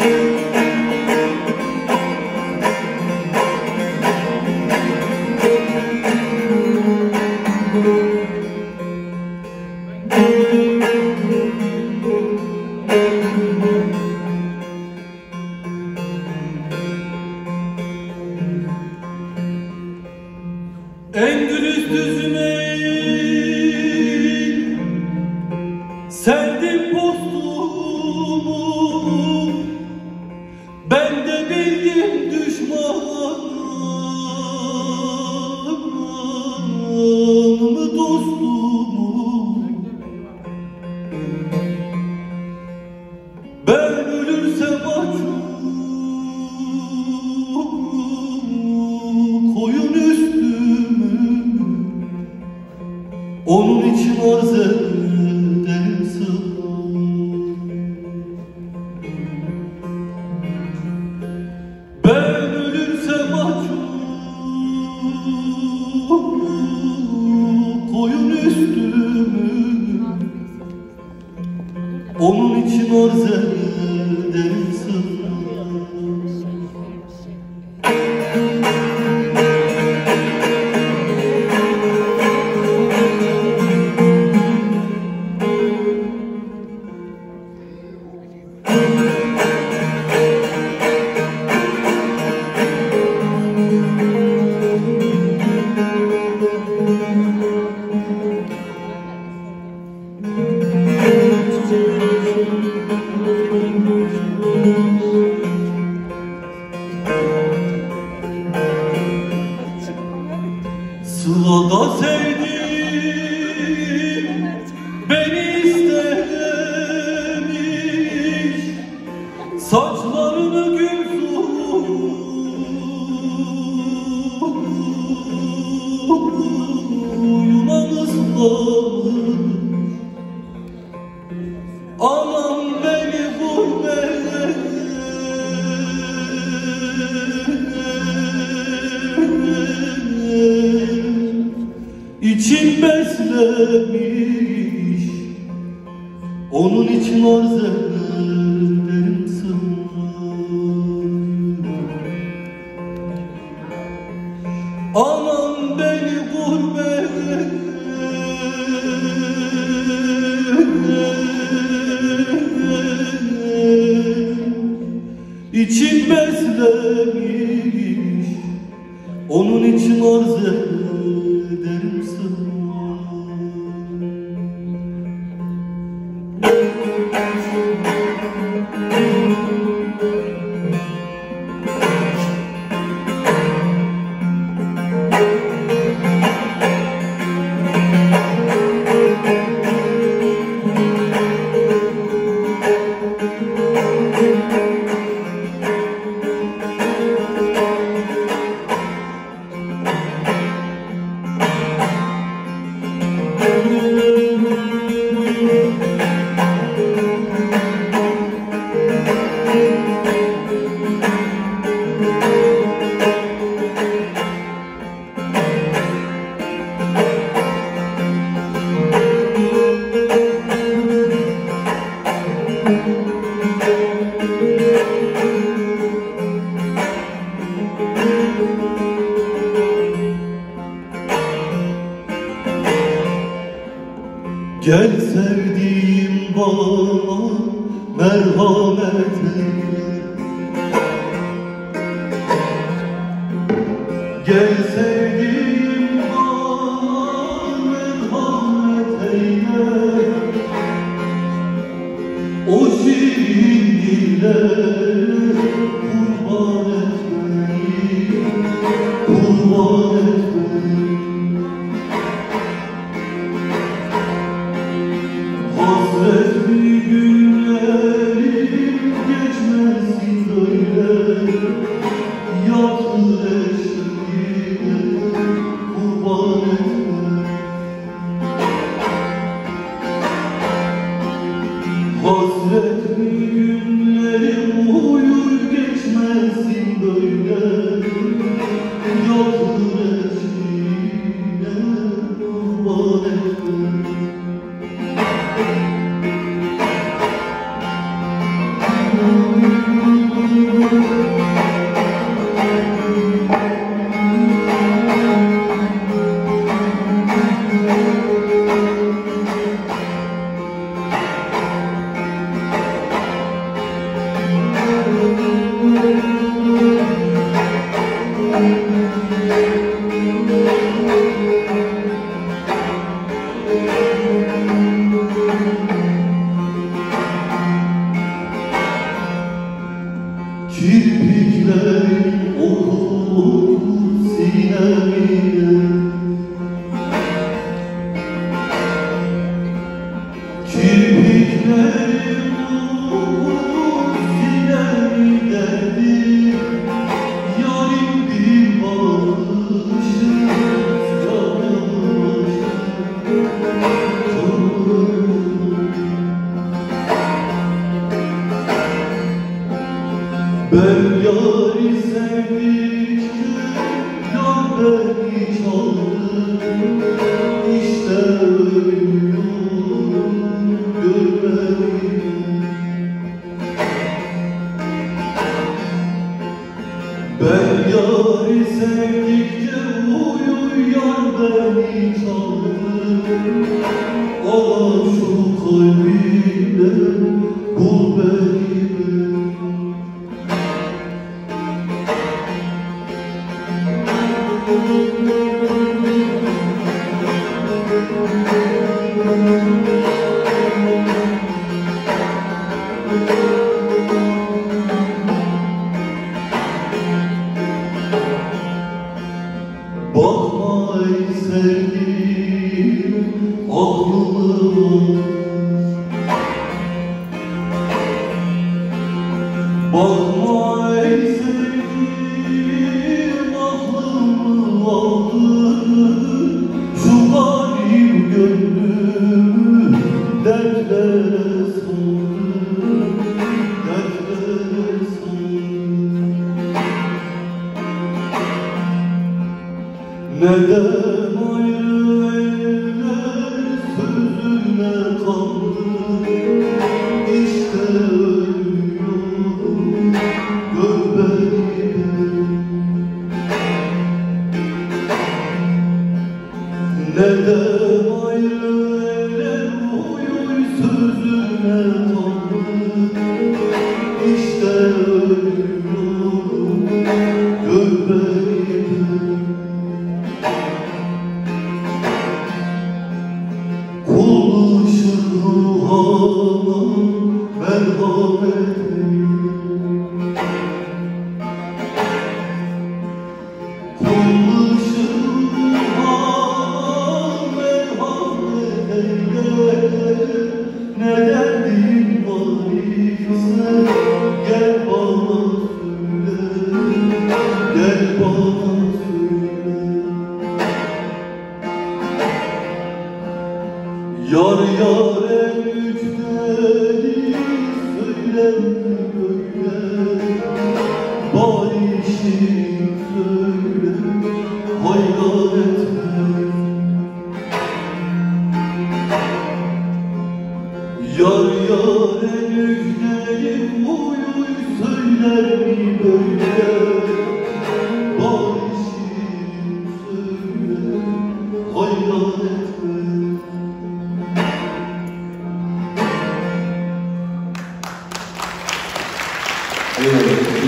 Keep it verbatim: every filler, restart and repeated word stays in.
Endülüs düzüne serdim postumu, ben de bildim düşmanımı dostumu. Ben ölürsem açım koyun üstümü, onun için arz ederim sana. Ben ölürsem açım koyun üstümü, onun için arz ederim sana. Sıla'da sevdim, beni istemiş, saçlarını gül suyuna ıslamış. Anam beni gurbet için beslemiş, onun için arz ederim sana. Anam beni gurbet için beslemiş, onun için arz ederim sana. Gel sevdiğim bana merhamet eyle, gel sevdiğim bana merhamet eyle, o şirin dillere kurban etmeyi, kurban etmeyi. Hasretli günlerim geçmesin böyle, yatıl eşliğine kurban etme. Hasretli günlerim Kirpiklerin okur sinemine, kirpiklerin okur sinemine, yarim bir bakışı yanılmış. Ben yâri sevdikçe yâr beni çaldı. İşte ölüyorum görmedim. Ben yâri sevdikçe uy uy yâr beni çaldı. Ala şu kalbimde bul beni. Bakma ey sevgilim, aklımı al. Bakma ey sevgilim, aklımı aldı. Şu garip gönlümü dertlere saldı, dertlere saldı. Neden ayrı eller sözüne kaldı? İşte ölüyorum gör beni. Neden ayrı eller uy uy sözüne kaldı? İşte ölüyorum gör beni. Kul ışık ruhana merhamet eyle. Kul ışık ruhana merhamet eyle. Ne derdin var ise gel bana söyle, gel bana söyle. Yar yar en yüceleri söyler böyle, bari şirin söyle, hayran etme. Yar yar en yüceleri uy uy söyler mi böyle, bari şirin söyle, hayran etme. Eyvallah.